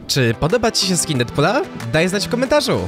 Czy podoba Ci się skin Deadpoola? Daj znać w komentarzu!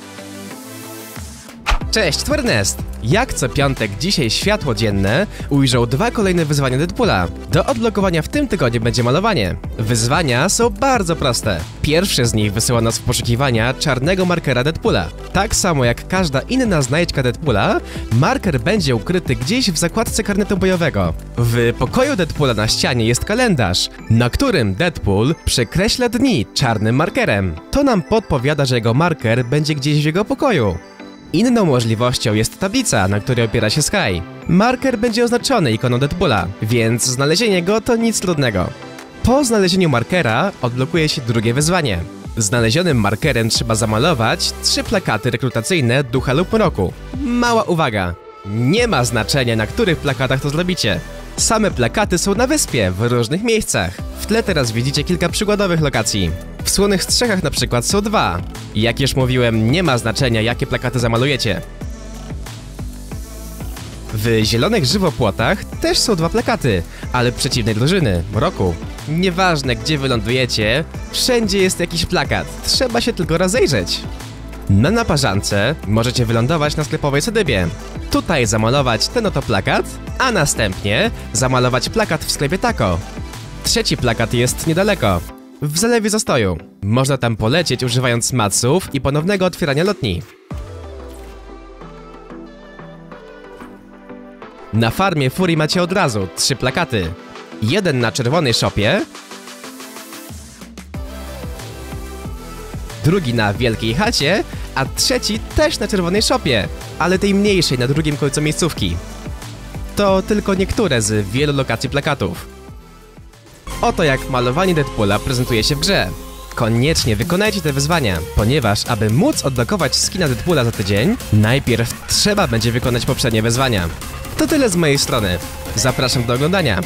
Cześć, Twernest! Jak co piątek dzisiaj światło dzienne ujrzą dwa kolejne wyzwania Deadpoola. Do odblokowania w tym tygodniu będzie malowanie. Wyzwania są bardzo proste. Pierwsze z nich wysyła nas w poszukiwania czarnego markera Deadpoola. Tak samo jak każda inna znajdźka Deadpoola, marker będzie ukryty gdzieś w zakładce karnetu bojowego. W pokoju Deadpoola na ścianie jest kalendarz, na którym Deadpool przekreśla dni czarnym markerem. To nam podpowiada, że jego marker będzie gdzieś w jego pokoju. Inną możliwością jest tablica, na której opiera się Sky. Marker będzie oznaczony ikoną Deadpoola, więc znalezienie go to nic trudnego. Po znalezieniu markera odblokuje się drugie wyzwanie. Znalezionym markerem trzeba zamalować 3 plakaty rekrutacyjne Ducha lub Mroku. Mała uwaga! Nie ma znaczenia, na których plakatach to zrobicie. Same plakaty są na wyspie, w różnych miejscach. W tle teraz widzicie kilka przykładowych lokacji. W Słonych Strzechach na przykład są 2. Jak już mówiłem, nie ma znaczenia, jakie plakaty zamalujecie. W Zielonych Żywopłotach też są 2 plakaty, ale przeciwnej drużyny, Mroku. Nieważne, gdzie wylądujecie, wszędzie jest jakiś plakat, trzeba się tylko rozejrzeć. Na Naparzance możecie wylądować na sklepowej siedzibie. Tutaj zamalować ten oto plakat, a następnie zamalować plakat w sklepie Taco. Trzeci plakat jest niedaleko, w Zalewie Zastoju. Można tam polecieć używając maców i ponownego otwierania lotni. Na farmie Furii macie od razu 3 plakaty. Jeden na czerwonej szopie, drugi na wielkiej chacie, a trzeci też na czerwonej szopie, ale tej mniejszej na drugim końcu miejscówki. To tylko niektóre z wielu lokacji plakatów. Oto jak malowanie Deadpoola prezentuje się w grze. Koniecznie wykonajcie te wyzwania, ponieważ aby móc odblokować skina Deadpoola za tydzień, najpierw trzeba będzie wykonać poprzednie wyzwania. To tyle z mojej strony. Zapraszam do oglądania.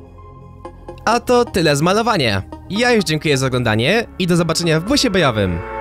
A to tyle z malowania. Ja już dziękuję za oglądanie i do zobaczenia w busie bojowym.